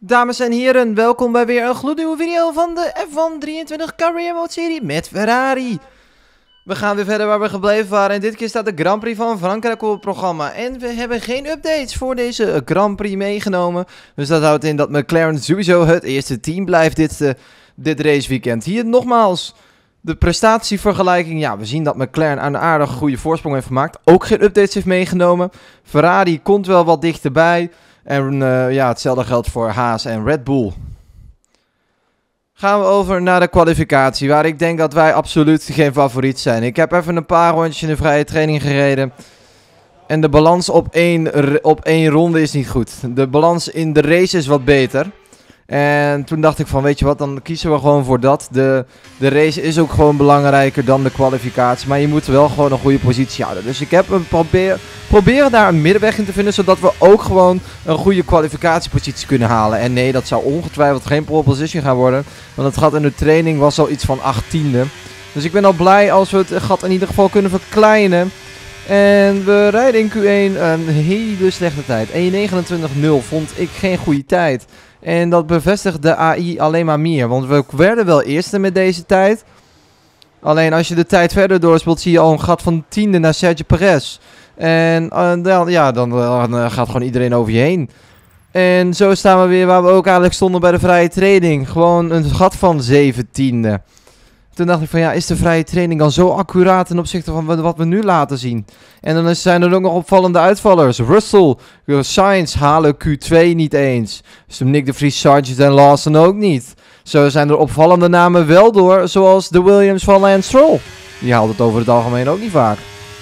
Dames en heren, welkom bij weer een gloednieuwe video van de F1 23 Career Mode serie met Ferrari. We gaan weer verder waar we gebleven waren en dit keer staat de Grand Prix van Frankrijk op het programma. En we hebben geen updates voor deze Grand Prix meegenomen. Dus dat houdt in dat McLaren sowieso het eerste team blijft dit raceweekend. Hier nogmaals de prestatievergelijking. Ja, we zien dat McLaren een aardig goede voorsprong heeft gemaakt. Ook geen updates heeft meegenomen. Ferrari komt wel wat dichterbij. En ja, hetzelfde geldt voor Haas en Red Bull. Gaan we over naar de kwalificatie, waar ik denk dat wij absoluut geen favoriet zijn. Ik heb even een paar rondjes in de vrije training gereden. En de balans op één ronde is niet goed. De balans in de race is wat beter. En toen dacht ik van, weet je wat, dan kiezen we gewoon voor dat. De race is ook gewoon belangrijker dan de kwalificatie. Maar je moet wel gewoon een goede positie houden. Dus ik heb proberen daar een middenweg in te vinden. Zodat we ook gewoon een goede kwalificatiepositie kunnen halen. En nee, dat zou ongetwijfeld geen pole position gaan worden. Want het gat in de training was al iets van 18e. Dus ik ben al blij als we het gat in ieder geval kunnen verkleinen. En we rijden in Q1 een hele slechte tijd. 1.29.0 vond ik geen goede tijd. En dat bevestigt de AI alleen maar meer. Want we werden wel eerste met deze tijd. Alleen als je de tijd verder doorspeelt, zie je al een gat van 10e naar Sergio Perez. En dan gaat gewoon iedereen over je heen. En zo staan we weer waar we ook eigenlijk stonden bij de vrije training. Gewoon een gat van 17e. Toen dacht ik van ja, is de vrije training dan zo accuraat ten opzichte van wat we nu laten zien? En dan zijn er ook nog opvallende uitvallers. Russell, Sainz halen Q2 niet eens. Dus Nick de Vries, Sargent en Lawson ook niet. Zo zijn er opvallende namen wel door, zoals de Williams van Lance Stroll. Die haalt het over het algemeen ook niet vaak.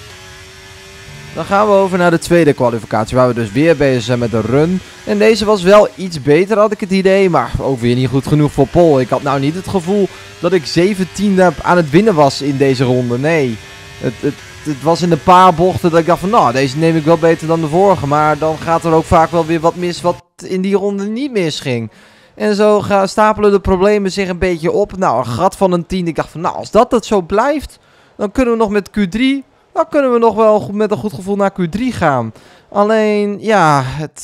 Dan gaan we over naar de tweede kwalificatie, waar we dus weer bezig zijn met de run. En deze was wel iets beter, had ik het idee, maar ook weer niet goed genoeg voor pole. Ik had nou niet het gevoel dat ik 17e aan het winnen was in deze ronde, nee. Het was in een paar bochten dat ik dacht van, nou, deze neem ik wel beter dan de vorige. Maar dan gaat er ook vaak wel weer wat mis wat in die ronde niet misging. En zo stapelen de problemen zich een beetje op. Nou, een gat van een 10. Ik dacht van, nou, als dat zo blijft, dan kunnen we nog met Q3... Dan kunnen we nog wel met een goed gevoel naar Q3 gaan. Alleen, ja,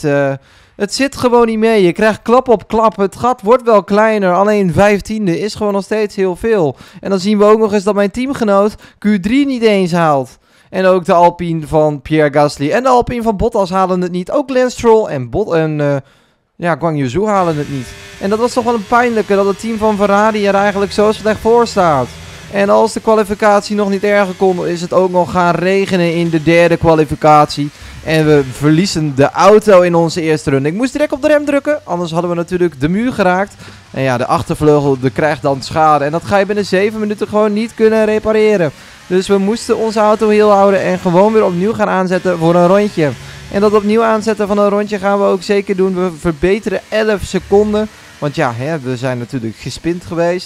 het zit gewoon niet mee. Je krijgt klap op klap. Het gat wordt wel kleiner. Alleen 15e is gewoon nog steeds heel veel. En dan zien we ook nog eens dat mijn teamgenoot Q3 niet eens haalt. En ook de Alpine van Pierre Gasly en de Alpine van Bottas halen het niet. Ook Lance Stroll en Guan Yu Zhou halen het niet. En dat was toch wel een pijnlijke dat het team van Ferrari er eigenlijk zo slecht voor staat. En als de kwalificatie nog niet erger kon, is het ook nog gaan regenen in de derde kwalificatie. En we verliezen de auto in onze eerste run. Ik moest direct op de rem drukken, anders hadden we natuurlijk de muur geraakt. En ja, de achtervleugel krijgt dan schade. En dat ga je binnen 7 minuten gewoon niet kunnen repareren. Dus we moesten onze auto heel houden en gewoon weer opnieuw gaan aanzetten voor een rondje. En dat opnieuw aanzetten van een rondje gaan we ook zeker doen. We verbeteren 11 seconden. Want ja, we zijn natuurlijk gespind geweest.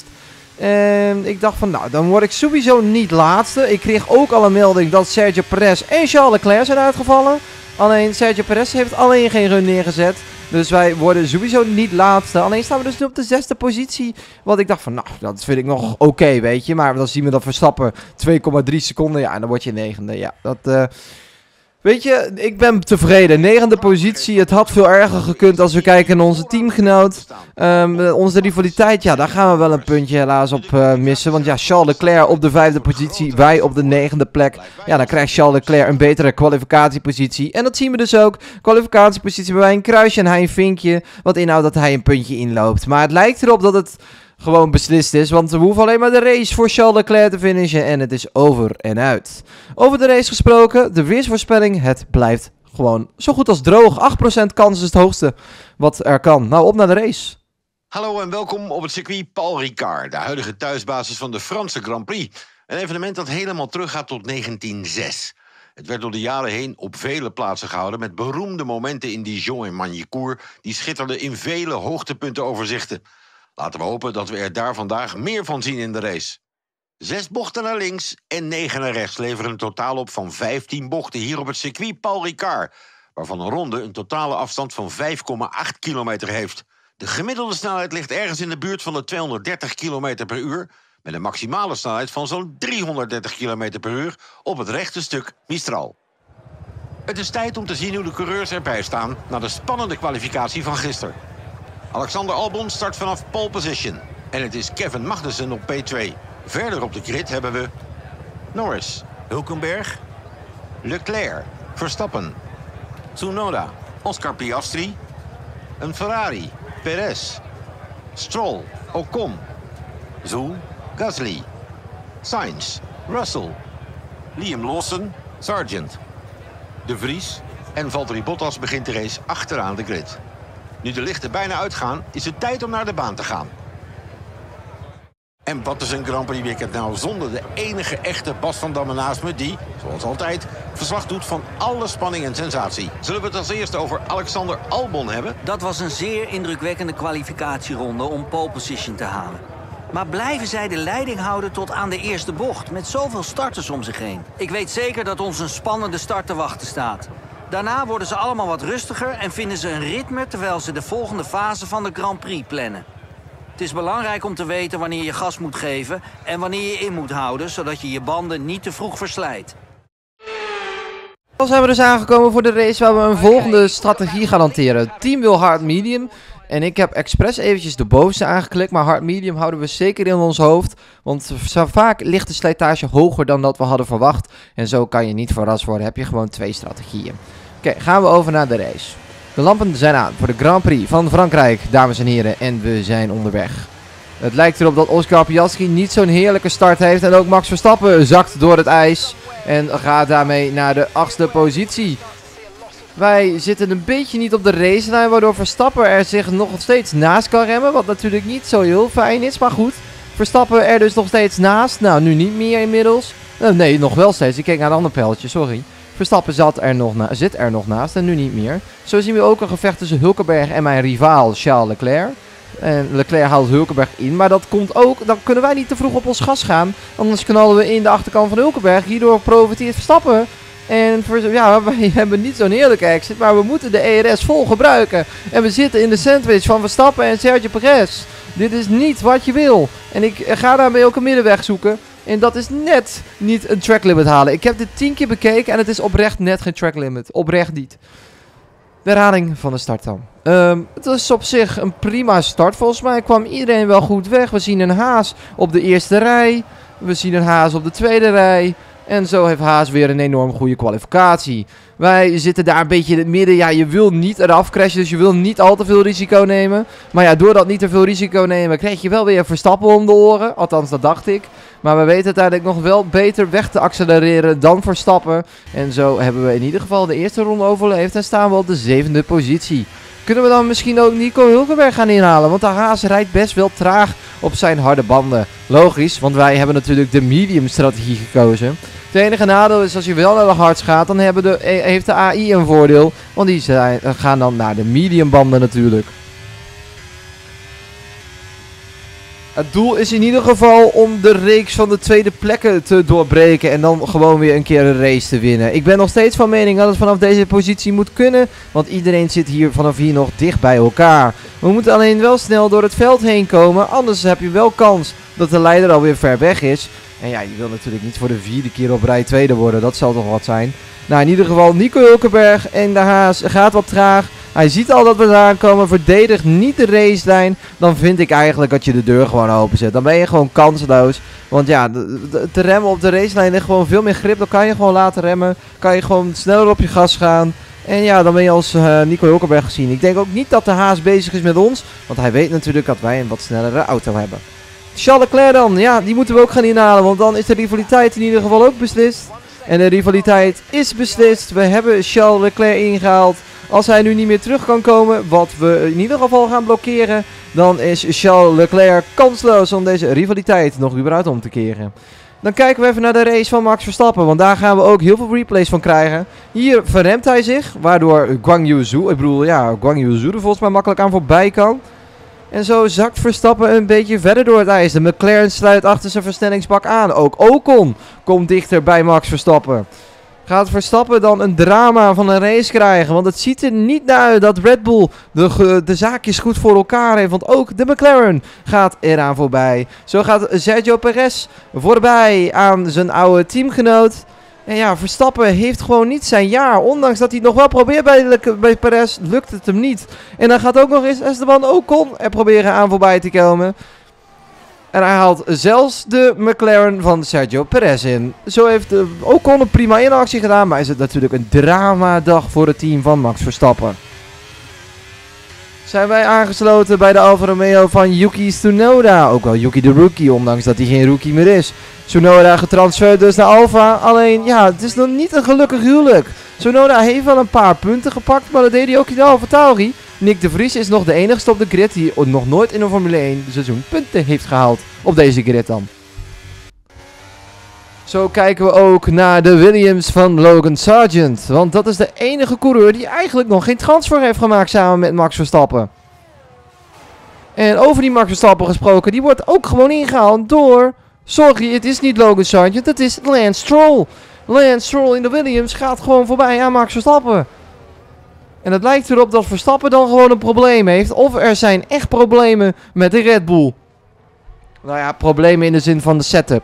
En ik dacht van, nou, dan word ik sowieso niet laatste. Ik kreeg ook al een melding dat Sergio Perez en Charles Leclerc zijn uitgevallen. Alleen Sergio Perez heeft alleen geen run neergezet. Dus wij worden sowieso niet laatste. Alleen staan we dus nu op de 6e positie. Wat ik dacht van, nou, dat vind ik nog oké, weet je. Maar dan zien we dat Verstappen 2,3 seconden. Ja, en dan word je 9e. Ja, dat... Weet je, ik ben tevreden. 9e positie. Het had veel erger gekund als we kijken naar onze teamgenoot. Onze rivaliteit, ja, daar gaan we wel een puntje helaas op missen. Want ja, Charles Leclerc op de 5e positie. Wij op de 9e plek. Ja, dan krijgt Charles Leclerc een betere kwalificatiepositie. En dat zien we dus ook. Kwalificatiepositie bij wij een kruisje en hij een vinkje. Wat inhoudt dat hij een puntje inloopt. Maar het lijkt erop dat het gewoon beslist is, want we hoeven alleen maar de race voor Charles Leclerc te finishen en het is over en uit. Over de race gesproken, de weersvoorspelling, het blijft gewoon zo goed als droog. 8% kans is het hoogste wat er kan. Nou, op naar de race. Hallo en welkom op het circuit Paul Ricard, de huidige thuisbasis van de Franse Grand Prix. Een evenement dat helemaal teruggaat tot 1906. Het werd door de jaren heen op vele plaatsen gehouden met beroemde momenten in Dijon en Magny-Cours die schitterden in vele hoogtepuntenoverzichten. Laten we hopen dat we er daar vandaag meer van zien in de race. 6 bochten naar links en 9 naar rechts leveren een totaal op van 15 bochten hier op het circuit Paul Ricard, waarvan een ronde een totale afstand van 5,8 kilometer heeft. De gemiddelde snelheid ligt ergens in de buurt van de 230 km per uur, met een maximale snelheid van zo'n 330 km per uur op het rechte stuk Mistral. Het is tijd om te zien hoe de coureurs erbij staan na de spannende kwalificatie van gisteren. Alexander Albon start vanaf pole position. En het is Kevin Magnussen op P2. Verder op de grid hebben we Norris, Hülkenberg, Leclerc, Verstappen, Tsunoda, Oscar Piastri, een Ferrari, Perez, Stroll, Ocon, Zhou, Gasly, Sainz, Russell, Liam Lawson, Sargent, De Vries en Valtteri Bottas begint de race achteraan de grid. Nu de lichten bijna uitgaan, is het tijd om naar de baan te gaan. En wat is een Grand Prix weekend nou zonder de enige echte Bas van Damme naast me die, zoals altijd, verslag doet van alle spanning en sensatie. Zullen we het als eerste over Alexander Albon hebben? Dat was een zeer indrukwekkende kwalificatieronde om pole position te halen. Maar blijven zij de leiding houden tot aan de eerste bocht met zoveel starters om zich heen? Ik weet zeker dat ons een spannende start te wachten staat. Daarna worden ze allemaal wat rustiger en vinden ze een ritme terwijl ze de volgende fase van de Grand Prix plannen. Het is belangrijk om te weten wanneer je gas moet geven en wanneer je in moet houden, zodat je je banden niet te vroeg verslijt. Dan zijn we dus aangekomen voor de race waar we een volgende strategie gaan hanteren. Het team wil hard medium en ik heb expres eventjes de bovenste aangeklikt, maar hard medium houden we zeker in ons hoofd. Want zo vaak ligt de slijtage hoger dan dat we hadden verwacht en zo kan je niet verrast worden, heb je gewoon 2 strategieën. Oké, gaan we over naar de race. De lampen zijn aan voor de Grand Prix van Frankrijk, dames en heren, en we zijn onderweg. Het lijkt erop dat Oscar Piastri niet zo'n heerlijke start heeft en ook Max Verstappen zakt door het ijs en gaat daarmee naar de 8e positie. Wij zitten een beetje niet op de racelijn, waardoor Verstappen er zich nog steeds naast kan remmen, wat natuurlijk niet zo heel fijn is, maar goed. Verstappen er dus nog steeds naast, nou nu niet meer inmiddels. Nee, nog wel steeds, ik keek naar een ander pijltje, sorry. Verstappen zit er nog naast en nu niet meer. Zo zien we ook een gevecht tussen Hülkenberg en mijn rivaal Charles Leclerc. En Leclerc haalt Hülkenberg in, maar dat komt ook, dan kunnen wij niet te vroeg op ons gas gaan. Anders knallen we in de achterkant van Hülkenberg. Hierdoor profiteert Verstappen. En ja, wij hebben niet zo'n heerlijke exit, maar we moeten de ERS vol gebruiken. En we zitten in de sandwich van Verstappen en Sergio Perez. Dit is niet wat je wil. En ik ga daarmee ook een middenweg zoeken. En dat is net niet een track limit halen. Ik heb dit 10 keer bekeken en het is oprecht net geen track limit. Oprecht niet. De herhaling van de start dan. Het is op zich een prima start. Volgens mij kwam iedereen wel goed weg. We zien een Haas op de eerste rij. We zien een Haas op de tweede rij. En zo heeft Haas weer een enorm goede kwalificatie. Wij zitten daar een beetje in het midden. Ja, je wil niet eraf crashen, dus je wil niet al te veel risico nemen. Maar ja, door dat niet te veel risico nemen, krijg je wel weer Verstappen om de oren. Althans, dat dacht ik. Maar we weten uiteindelijk nog wel beter weg te accelereren dan Verstappen. En zo hebben we in ieder geval de eerste ronde overleefd en staan we op de 7e positie. Kunnen we dan misschien ook Nico Hülkenberg gaan inhalen? Want de Haas rijdt best wel traag op zijn harde banden. Logisch, want wij hebben natuurlijk de medium strategie gekozen. Het enige nadeel is als je wel naar de hards gaat, dan heeft de AI een voordeel. Want die gaan dan naar de medium banden natuurlijk. Het doel is in ieder geval om de reeks van de tweede plekken te doorbreken en dan gewoon weer een keer een race te winnen. Ik ben nog steeds van mening dat het vanaf deze positie moet kunnen, want iedereen zit hier vanaf hier nog dicht bij elkaar. We moeten alleen wel snel door het veld heen komen, anders heb je wel kans dat de leider alweer ver weg is. En ja, je wil natuurlijk niet voor de 4e keer op rij tweede worden, dat zal toch wat zijn. Nou, in ieder geval Nico Hülkenberg en de Haas gaat wat traag. Hij ziet al dat we eraan komen, verdedigt niet de racelijn. Dan vind ik eigenlijk dat je de deur gewoon openzet. Dan ben je gewoon kansloos. Want ja, te remmen op de racelijn ligt gewoon veel meer grip. Dan kan je gewoon laten remmen. Kan je gewoon sneller op je gas gaan. En ja, dan ben je als Nico Hülkenberg gezien. Ik denk ook niet dat de Haas bezig is met ons. Want hij weet natuurlijk dat wij een wat snellere auto hebben. Charles Leclerc dan, ja, die moeten we ook gaan inhalen. Want dan is de rivaliteit in ieder geval ook beslist. En de rivaliteit is beslist. We hebben Charles Leclerc ingehaald. Als hij nu niet meer terug kan komen, wat we in ieder geval gaan blokkeren, dan is Charles Leclerc kansloos om deze rivaliteit nog überhaupt om te keren. Dan kijken we even naar de race van Max Verstappen, want daar gaan we ook heel veel replays van krijgen. Hier verremt hij zich, waardoor Guan Yu Zhou er volgens mij makkelijk aan voorbij kan. En zo zakt Verstappen een beetje verder door het ijs. De McLaren sluit achter zijn versnellingsbak aan. Ook Ocon komt dichter bij Max Verstappen. Gaat Verstappen dan een drama van een race krijgen? Want het ziet er niet naar uit dat Red Bull de zaakjes goed voor elkaar heeft. Want ook de McLaren gaat eraan voorbij. Zo gaat Sergio Perez voorbij aan zijn oude teamgenoot. En ja, Verstappen heeft gewoon niet zijn jaar. Ondanks dat hij het nog wel probeert bij Perez, lukt het hem niet. En dan gaat ook nog eens Esteban Ocon er proberen aan voorbij te komen. En hij haalt zelfs de McLaren van Sergio Perez in. Zo heeft Ocon een prima inactie gedaan, maar is het natuurlijk een dramadag voor het team van Max Verstappen. Zijn wij aangesloten bij de Alfa Romeo van Yuki Tsunoda. Ook wel Yuki de Rookie, ondanks dat hij geen rookie meer is. Tsunoda getransfereerd dus naar Alfa. Alleen, ja, het is nog niet een gelukkig huwelijk. Tsunoda heeft wel een paar punten gepakt, maar dat deed hij ook in de Alfa Tauri. Nick de Vries is nog de enigste op de grid die nog nooit in een Formule 1 seizoen punten heeft gehaald op deze grid dan. Zo kijken we ook naar de Williams van Logan Sargent. Want dat is de enige coureur die eigenlijk nog geen transfer heeft gemaakt samen met Max Verstappen. En over die Max Verstappen gesproken, die wordt ook gewoon ingehaald door... Sorry, het is niet Logan Sargent, het is Lance Stroll. Lance Stroll in de Williams gaat gewoon voorbij aan Max Verstappen. En het lijkt erop dat Verstappen dan gewoon een probleem heeft. Of er zijn echt problemen met de Red Bull. Nou ja, problemen in de zin van de setup.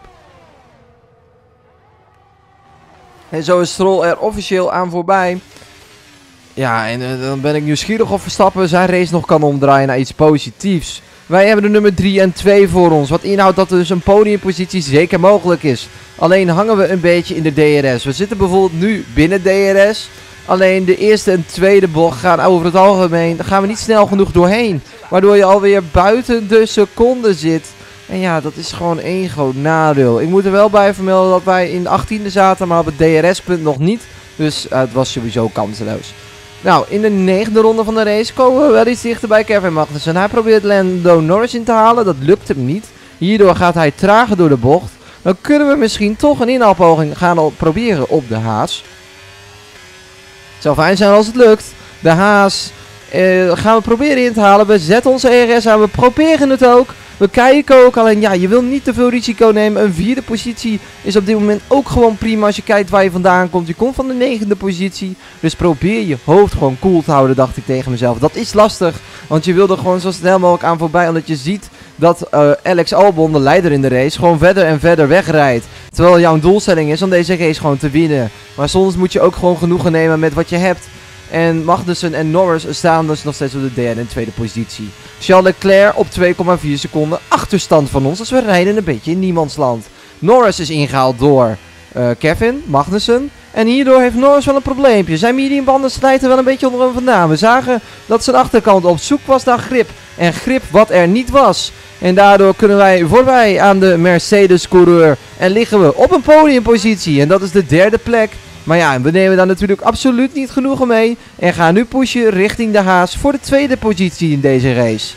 En zo is Stroll er officieel aan voorbij. Ja, en dan ben ik nieuwsgierig of Verstappen zijn race nog kan omdraaien naar iets positiefs. Wij hebben de nummer 3 en 2 voor ons. Wat inhoudt dat dus een podiumpositie zeker mogelijk is. Alleen hangen we een beetje in de DRS. We zitten bijvoorbeeld nu binnen DRS. Alleen de eerste en tweede bocht gaan over het algemeen. Daar gaan we niet snel genoeg doorheen. Waardoor je alweer buiten de seconde zit. En ja, dat is gewoon één groot nadeel. Ik moet er wel bij vermelden dat wij in de 18e zaten, maar op het DRS-punt nog niet. Dus het was sowieso kanseloos. Nou, in de 9e ronde van de race komen we wel iets dichter bij Kevin Magnussen. Hij probeert Lando Norris in te halen, dat lukt hem niet. Hierdoor gaat hij trager door de bocht. Dan kunnen we misschien toch een inhaalpoging gaan proberen op de Haas. Het zou fijn zijn als het lukt. De Haas gaan we proberen in te halen. We zetten onze ERS aan, we proberen het ook. We kijken ook, alleen ja, je wil niet te veel risico nemen. Een 4e positie is op dit moment ook gewoon prima als je kijkt waar je vandaan komt. Je komt van de 9e positie. Dus probeer je hoofd gewoon cool te houden, dacht ik tegen mezelf. Dat is lastig, want je wil er gewoon zo snel mogelijk aan voorbij. Omdat je ziet dat Alex Albon, de leider in de race, gewoon verder en verder wegrijdt. Terwijl jouw doelstelling is om deze race gewoon te winnen. Maar soms moet je ook gewoon genoegen nemen met wat je hebt. En Magnussen en Norris staan dus nog steeds op de derde en tweede positie. Charles Leclerc op 2,4 seconden achterstand van ons. Dus we rijden een beetje in niemandsland. Norris is ingehaald door Kevin Magnussen. En hierdoor heeft Norris wel een probleempje. Zijn mediumbanden slijten wel een beetje onder hem vandaan. We zagen dat zijn achterkant op zoek was naar grip. En grip wat er niet was. En daardoor kunnen wij voorbij aan de Mercedes-coureur. En liggen we op een podiumpositie. En dat is de derde plek. Maar ja, we nemen daar natuurlijk absoluut niet genoegen mee. En gaan nu pushen richting de Haas voor de tweede positie in deze race.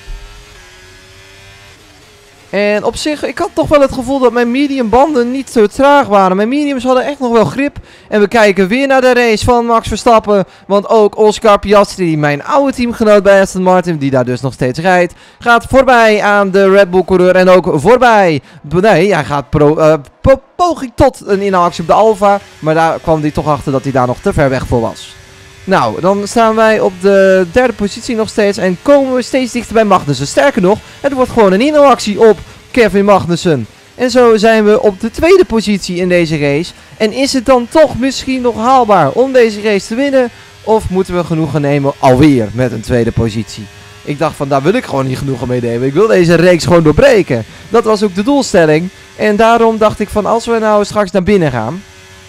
En op zich, ik had toch wel het gevoel dat mijn mediumbanden niet zo traag waren. Mijn mediums hadden echt nog wel grip. En we kijken weer naar de race van Max Verstappen. Want ook Oscar Piastri, mijn oude teamgenoot bij Aston Martin, die daar dus nog steeds rijdt, gaat voorbij aan de Red Bull coureur. En ook voorbij. Nee, hij gaat poging tot een inhaalactie op de Alfa. Maar daar kwam hij toch achter dat hij daar nog te ver weg voor was. Nou, dan staan wij op de derde positie nog steeds en komen we steeds dichter bij Magnussen. Sterker nog, het wordt gewoon een inhaalactie op Kevin Magnussen. En zo zijn we op de tweede positie in deze race. En is het dan toch misschien nog haalbaar om deze race te winnen? Of moeten we genoegen nemen alweer met een tweede positie? Ik dacht van, daar wil ik gewoon niet genoegen mee nemen. Ik wil deze reeks gewoon doorbreken. Dat was ook de doelstelling. En daarom dacht ik van, als we nou straks naar binnen gaan.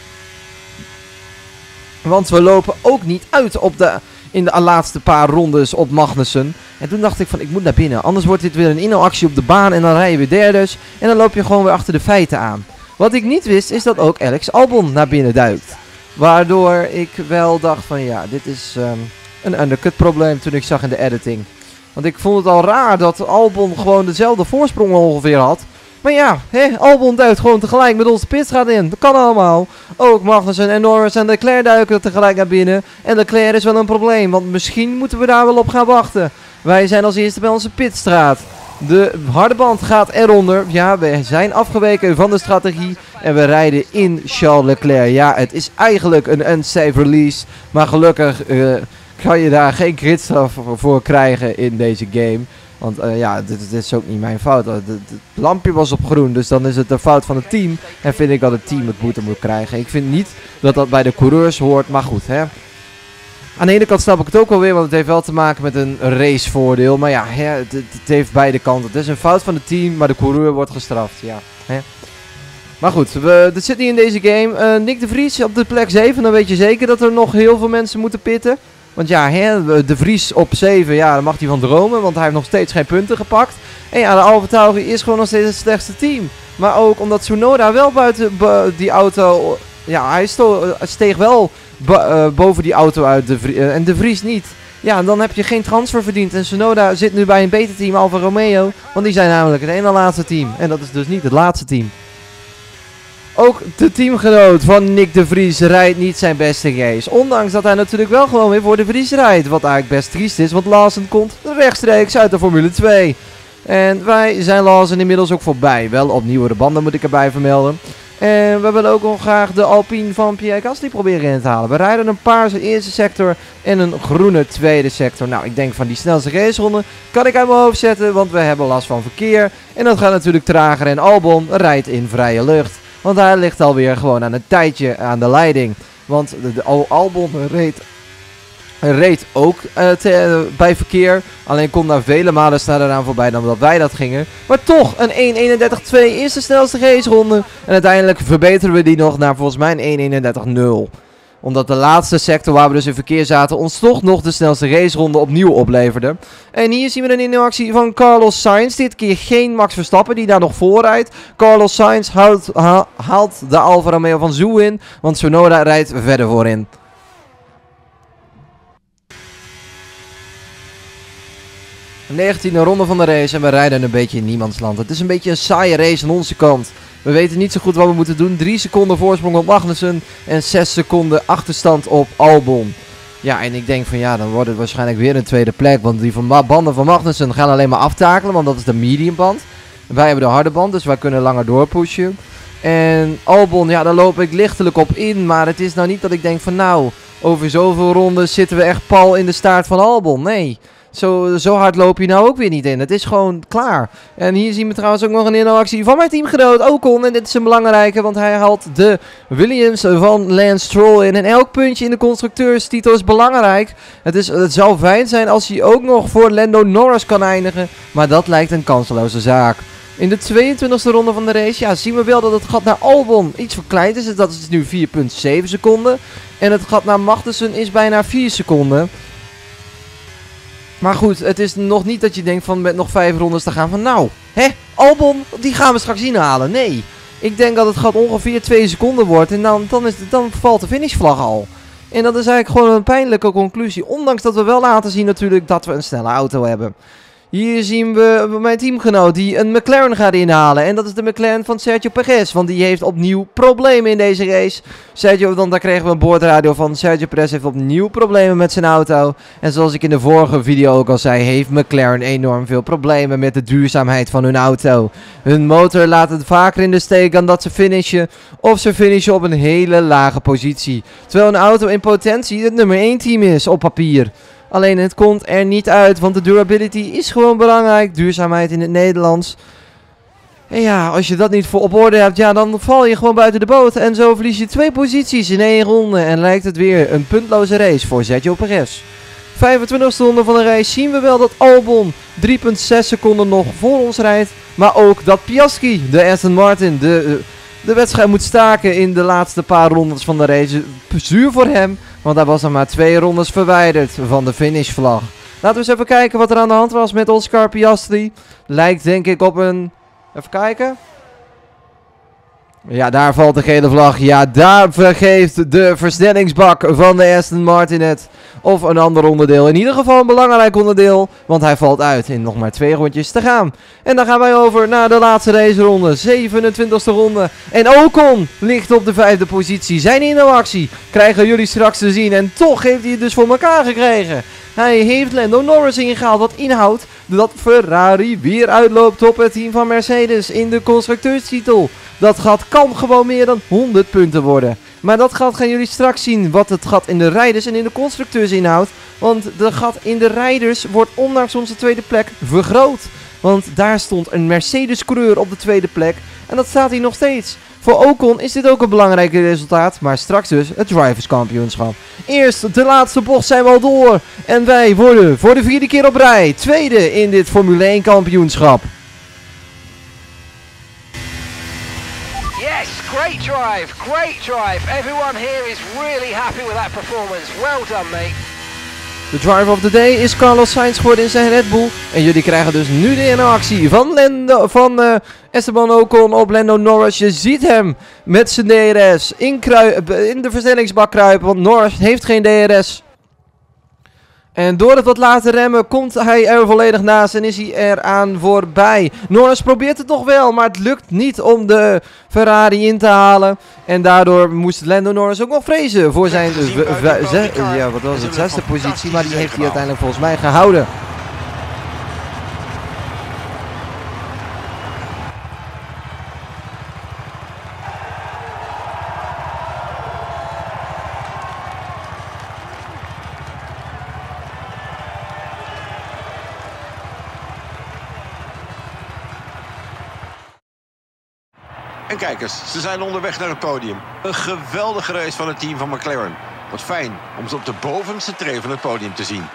Want we lopen ook niet uit in de laatste paar rondes op Magnussen. En toen dacht ik van, ik moet naar binnen. Anders wordt dit weer een inhaalactie op de baan en dan rij je weer derdes. En dan loop je gewoon weer achter de feiten aan. Wat ik niet wist is dat ook Alex Albon naar binnen duikt. Waardoor ik wel dacht van, ja, dit is een undercut probleem toen ik zag in de editing. Want ik vond het al raar dat Albon gewoon dezelfde voorsprong ongeveer had. Maar ja, Albon duikt gewoon tegelijk met onze pitstraat in. Dat kan allemaal. Ook Magnussen en Norris en Leclerc duiken tegelijk naar binnen. En Leclerc is wel een probleem, want misschien moeten we daar wel op gaan wachten. Wij zijn als eerste bij onze pitstraat. De harde band gaat eronder. Ja, we zijn afgeweken van de strategie. En we rijden in Charles Leclerc. Ja, het is eigenlijk een unsafe release. Maar gelukkig kan je daar geen gridstraf voor krijgen in deze game. Want ja, dit is ook niet mijn fout. Het lampje was op groen, dus dan is het de fout van het team. En vind ik dat het team het boete moet krijgen. Ik vind niet dat dat bij de coureurs hoort, maar goed, hè. Aan de ene kant snap ik het ook wel weer, want het heeft wel te maken met een racevoordeel. Maar ja, het heeft beide kanten. Het is een fout van het team, maar de coureur wordt gestraft. Ja, hè. Maar goed, dit zit niet in deze game. Nick de Vries op de plek 7. Dan weet je zeker dat er nog heel veel mensen moeten pitten. Want ja, de Vries op 7, ja, daar mag hij van dromen. Want hij heeft nog steeds geen punten gepakt. En ja, de AlphaTauri is gewoon nog steeds het slechtste team. Maar ook omdat Tsunoda wel buiten die auto... Ja, hij steeg wel boven die auto uit en de Vries niet. Ja, dan heb je geen transfer verdiend. En Tsunoda zit nu bij een beter team, Alfa Romeo. Want die zijn namelijk het ene laatste team. En dat is dus niet het laatste team. Ook de teamgenoot van Nick de Vries rijdt niet zijn beste race. Ondanks dat hij natuurlijk wel gewoon weer voor de Vries rijdt. Wat eigenlijk best triest is, want Lawson komt rechtstreeks uit de Formule 2. En wij zijn Lawson inmiddels ook voorbij. Wel op nieuwere banden moet ik erbij vermelden. En we willen ook nog graag de Alpine van Pierre Gasly proberen in te halen. We rijden een paarse eerste sector en een groene tweede sector. Nou, ik denk van die snelste raceronde kan ik uit mijn hoofd zetten, want we hebben last van verkeer. En dat gaat natuurlijk trager en Albon rijdt in vrije lucht. Want hij ligt alweer gewoon aan een tijdje aan de leiding. Want Albon reed ook bij verkeer. Alleen komt daar vele malen sneller aan voorbij dan dat wij dat gingen. Maar toch een 1.31.2 is de snelste raceronde. En uiteindelijk verbeteren we die nog naar volgens mij een 1.31.0. Omdat de laatste sector waar we dus in verkeer zaten ons toch nog de snelste raceronde opnieuw opleverde. En hier zien we een inactie van Carlos Sainz. Dit keer geen Max Verstappen die daar nog voor rijdt. Carlos Sainz haalt de Alfa Romeo van Zhou in. Want Tsunoda rijdt verder voorin. De 19e ronde van de race en we rijden een beetje in niemandsland. Het is een beetje een saaie race aan onze kant. We weten niet zo goed wat we moeten doen. 3 seconden voorsprong op Magnussen en 6 seconden achterstand op Albon. Ja, en ik denk van ja, dan wordt het waarschijnlijk weer een tweede plek. Want die banden van Magnussen gaan alleen maar aftakelen, want dat is de medium band. Wij hebben de harde band, dus wij kunnen langer doorpushen. En Albon, ja, daar loop ik lichtelijk op in. Maar het is nou niet dat ik denk van nou, over zoveel ronden zitten we echt pal in de staart van Albon. Nee. Zo hard loop je nou ook weer niet in. Het is gewoon klaar. En hier zien we trouwens ook nog een interactie van mijn teamgenoot Ocon. En dit is een belangrijke, want hij haalt de Williams van Lance Stroll in. En elk puntje in de constructeurstitel is belangrijk. Het zou fijn zijn als hij ook nog voor Lando Norris kan eindigen. Maar dat lijkt een kansloze zaak. In de 22e ronde van de race zien we wel dat het gat naar Albon iets verkleind is. Dat is nu 4,7 seconden. En het gat naar Magnussen is bijna 4 seconden. Maar goed, het is nog niet dat je denkt van met nog 5 rondes te gaan van nou, Albon, die gaan we straks inhalen. Nee, ik denk dat het gat ongeveer 2 seconden wordt en dan valt de finishvlag al. En dat is eigenlijk gewoon een pijnlijke conclusie, ondanks dat we wel laten zien natuurlijk dat we een snelle auto hebben. Hier zien we mijn teamgenoot die een McLaren gaat inhalen. En dat is de McLaren van Sergio Perez. Want die heeft opnieuw problemen in deze race. Daar kregen we een boordradio van. Sergio Perez heeft opnieuw problemen met zijn auto. En zoals ik in de vorige video ook al zei, heeft McLaren enorm veel problemen met de duurzaamheid van hun auto. Hun motor laat het vaker in de steek dan dat ze finishen. Of ze finishen op een hele lage positie. Terwijl een auto in potentie het nummer 1 team is op papier. Alleen het komt er niet uit, want de durability is gewoon belangrijk. Duurzaamheid in het Nederlands. En ja, als je dat niet voor op orde hebt, dan val je gewoon buiten de boot. En zo verlies je 2 posities in 1 ronde. En lijkt het weer een puntloze race voor Sergio Perez. 25e ronde van de race zien we wel dat Albon 3,6 seconden nog voor ons rijdt. Maar ook dat Piastri, de Aston Martin, de wedstrijd moet staken in de laatste paar rondes van de race. Zuur voor hem, want hij was er maar 2 rondes verwijderd van de finishvlag. Laten we eens even kijken wat er aan de hand was met Oscar Piastri. Lijkt denk ik op een... Even kijken. Ja, daar valt de gele vlag. Ja, daar vergeeft de versnellingsbak van de Aston Martin het. Of een ander onderdeel. In ieder geval een belangrijk onderdeel. Want hij valt uit in nog maar 2 rondjes te gaan. En dan gaan wij over naar de laatste raceronde. 27e ronde. En Ocon ligt op de 5e positie. Zijn interactie krijgen jullie straks te zien. En toch heeft hij het dus voor elkaar gekregen. Hij heeft Lando Norris ingehaald. Wat inhoudt dat Ferrari weer uitloopt op het team van Mercedes in de constructeurstitel. Dat gat kan gewoon meer dan 100 punten worden. Maar dat gat gaan jullie straks zien, wat het gat in de rijders en in de constructeurs inhoudt. Want de gat in de rijders wordt ondanks onze tweede plek vergroot. Want daar stond een Mercedes-coureur op de tweede plek en dat staat hier nog steeds. Voor Ocon is dit ook een belangrijk resultaat, maar straks dus het driverskampioenschap. Eerst de laatste bocht zijn we al door en wij worden voor de 4e keer op rij tweede in dit Formule 1 kampioenschap. Yes, great drive. Everyone here is really happy with that performance. Well done, mate. De driver of the day is Carlos Sainz geworden in zijn Red Bull. En jullie krijgen dus nu de interactie van Esteban Ocon op Lando Norris. Je ziet hem met zijn DRS in de versnellingsbak kruipen, want Norris heeft geen DRS. En door het wat laten remmen komt hij er volledig naast en is hij eraan voorbij. Norris probeert het nog wel, maar het lukt niet om de Ferrari in te halen. En daardoor moest Lando Norris ook nog vrezen voor zijn zesde positie. Maar die heeft hij uiteindelijk volgens mij gehouden. En kijk eens, ze zijn onderweg naar het podium. Een geweldige race van het team van McLaren. Wat fijn om ze op de bovenste tree van het podium te zien.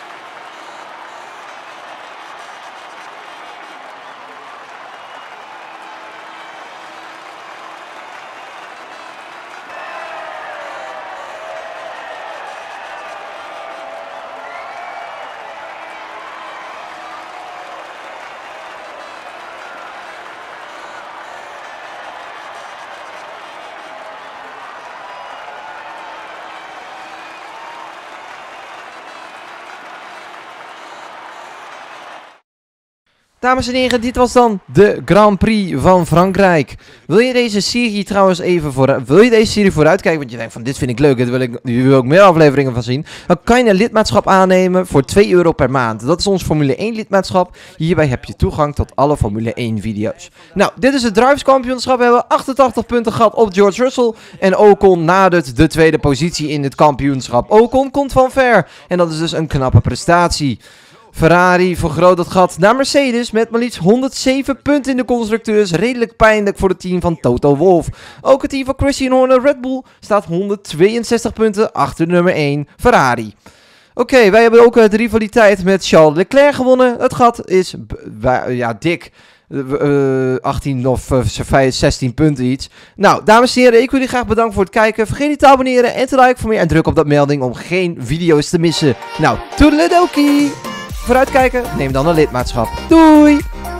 Dames en heren, dit was dan de Grand Prix van Frankrijk. Wil je deze serie trouwens even vooruitkijken? Want je denkt van dit vind ik leuk, hier wil ik meer afleveringen van zien. Dan kan je een lidmaatschap aannemen voor €2 per maand. Dat is ons Formule 1 lidmaatschap. Hierbij heb je toegang tot alle Formule 1 video's. Nou, dit is het driverskampioenschap. We hebben 88 punten gehad op George Russell. En Ocon nadert de tweede positie in het kampioenschap. Ocon komt van ver. En dat is dus een knappe prestatie. Ferrari vergroot het gat naar Mercedes met maar liefst 107 punten in de constructeurs. Redelijk pijnlijk voor het team van Toto Wolff. Ook het team van Christian Horner Red Bull staat 162 punten achter nummer 1 Ferrari. Oké, wij hebben ook de rivaliteit met Charles Leclerc gewonnen. Het gat is dik. 18 of 16 punten iets. Nou, dames en heren, ik wil jullie graag bedanken voor het kijken. Vergeet niet te abonneren en te liken voor meer. En druk op dat melding om geen video's te missen. Nou, toedeledokie! Vooruitkijken, neem dan een lidmaatschap. Doei!